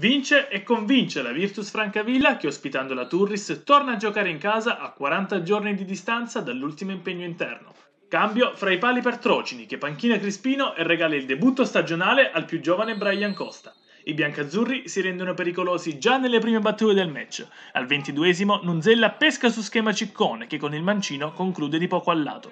Vince e convince la Virtus Francavilla che, ospitando la Turris, torna a giocare in casa a 40 giorni di distanza dall'ultimo impegno interno. Cambio fra i pali per Trocini, che panchina Crispino e regala il debutto stagionale al più giovane Brian Costa. I biancazzurri si rendono pericolosi già nelle prime battute del match. Al 22esimo Nunzella pesca su schema Ciccone, che con il mancino conclude di poco al lato.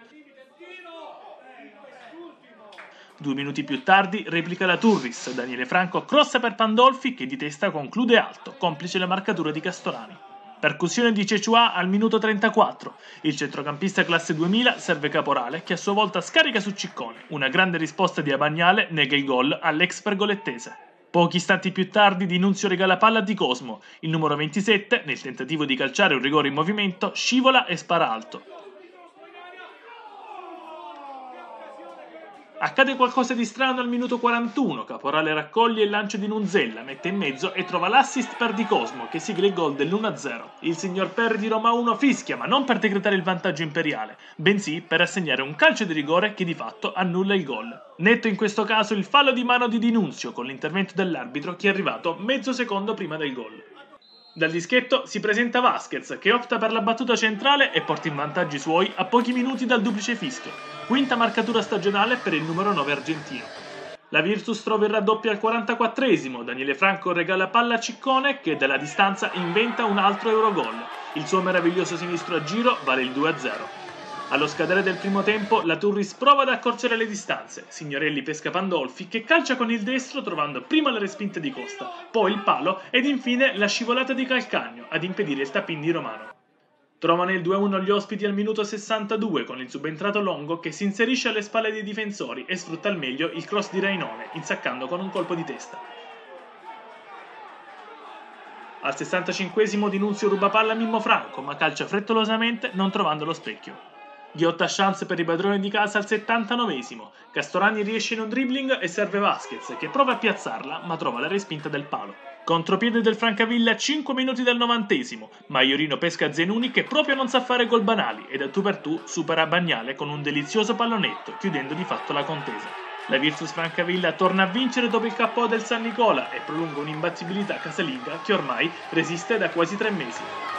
2 minuti più tardi replica la Turris, Daniele Franco crossa per Pandolfi che di testa conclude alto, complice la marcatura di Castorani. Percussione di Cecciua al minuto 34, il centrocampista classe 2000 serve Caporale che a sua volta scarica su Ciccone, una grande risposta di Abagnale nega il gol all'ex pergolettese. Pochi istanti più tardi Di Nunzio regala palla a Di Cosmo, il numero 27, nel tentativo di calciare un rigore in movimento, scivola e spara alto. Accade qualcosa di strano al minuto 41, Caporale raccoglie il lancio di Nunzella, mette in mezzo e trova l'assist per Di Cosmo che sigla il gol dell'1-0. Il signor Perri di Roma 1 fischia, ma non per decretare il vantaggio imperiale, bensì per assegnare un calcio di rigore che di fatto annulla il gol. Netto in questo caso il fallo di mano di Di Nunzio con l'intervento dell'arbitro che è arrivato mezzo secondo prima del gol. Dal dischetto si presenta Vasquez che opta per la battuta centrale e porta in vantaggio i suoi a pochi minuti dal duplice fischio, quinta marcatura stagionale per il numero 9 argentino. La Virtus trova il raddoppio al 44esimo, Daniele Franco regala palla a Ciccone che dalla distanza inventa un altro Eurogol. Il suo meraviglioso sinistro a giro vale il 2-0. Allo scadere del primo tempo la Turris prova ad accorciare le distanze, Signorelli pesca Pandolfi che calcia con il destro trovando prima la respinta di Costa, poi il palo ed infine la scivolata di Calcagno ad impedire il tap-in di Romano. Trovano il 2-1 gli ospiti al minuto 62 con il subentrato Longo che si inserisce alle spalle dei difensori e sfrutta al meglio il cross di Rainone, insaccando con un colpo di testa. Al 65esimo Di Nunzio ruba palla a Mimmo Franco ma calcia frettolosamente non trovando lo specchio. Ghiotta chance per i padroni di casa al 79esimo. Castorani riesce in un dribbling e serve Vasquez che prova a piazzarla ma trova la respinta del palo. Contropiede del Francavilla a 5 minuti del 90esimo. Maiorino pesca Zenuni che proprio non sa fare gol banali e da tu per tu supera Bagnale con un delizioso pallonetto chiudendo di fatto la contesa. La Virtus Francavilla torna a vincere dopo il KO del San Nicola e prolunga un'imbattibilità casalinga che ormai resiste da quasi 3 mesi.